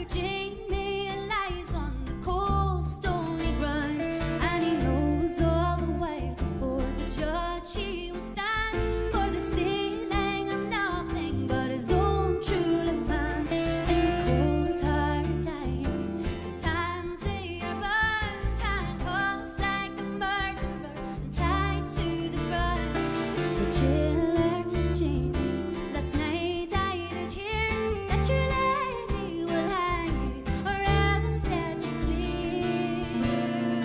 for Jamie lies on the cold, stony ground, and he knows all the while before the judge he will stand for the stealing of nothing but his own true love's hand. In the cold, hard time, his hands they are bound, handcuffed like a murderer and tied to the ground. The jailer is Jamie. Last night I did hear that your lady will hang you, or else set you clear.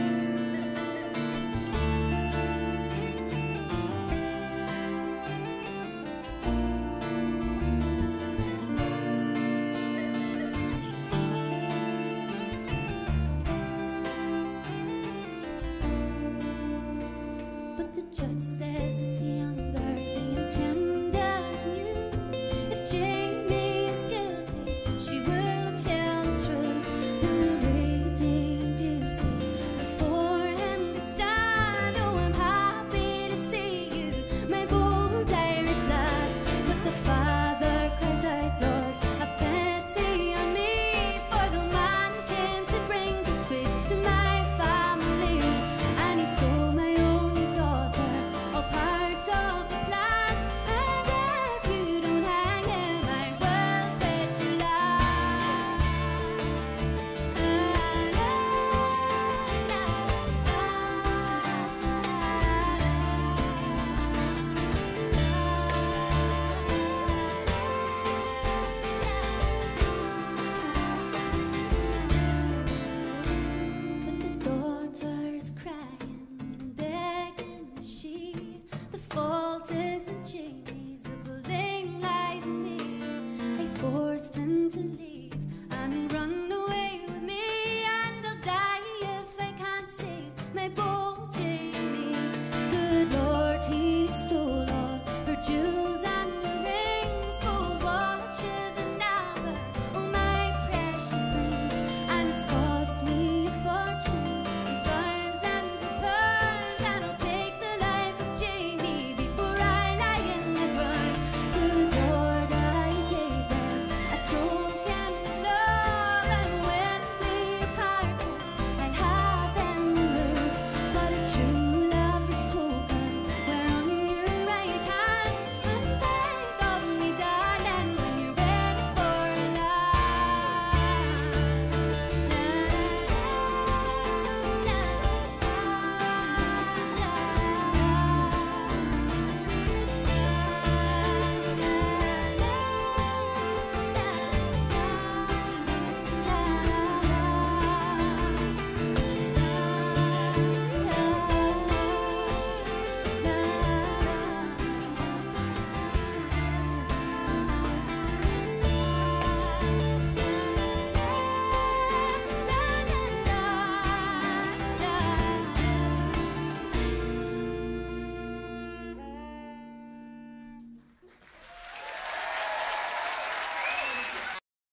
But the judge says it's younger, the intended youth. If Jamie is guilty, she will tell the truth, and the radiant beauty before him can stand. Oh, I'm happy to see you, my bold Irish lad. But the father cries out, Lord, have pity on me, for the man came to bring disgrace to my family, and he stole my only daughter, all part of the plan. And if you don't hang him, I will bet your life. But the daughter is crying and begging that the fault isn't Jamie's, the blame lies in me. I forced him to leave and run